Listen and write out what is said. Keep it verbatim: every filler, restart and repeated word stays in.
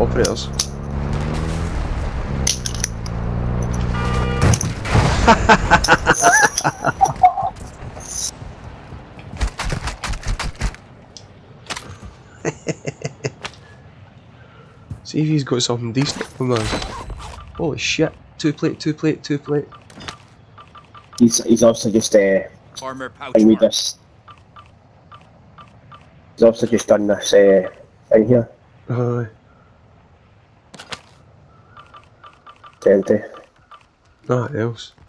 operators. See if he's got something decent for man. Holy shit. Two plate, two plate, two plate. He's he's also just uh Armor pouch thing with mark. this. He's also just done this uh thing here. Aye. Empty. Nothing else.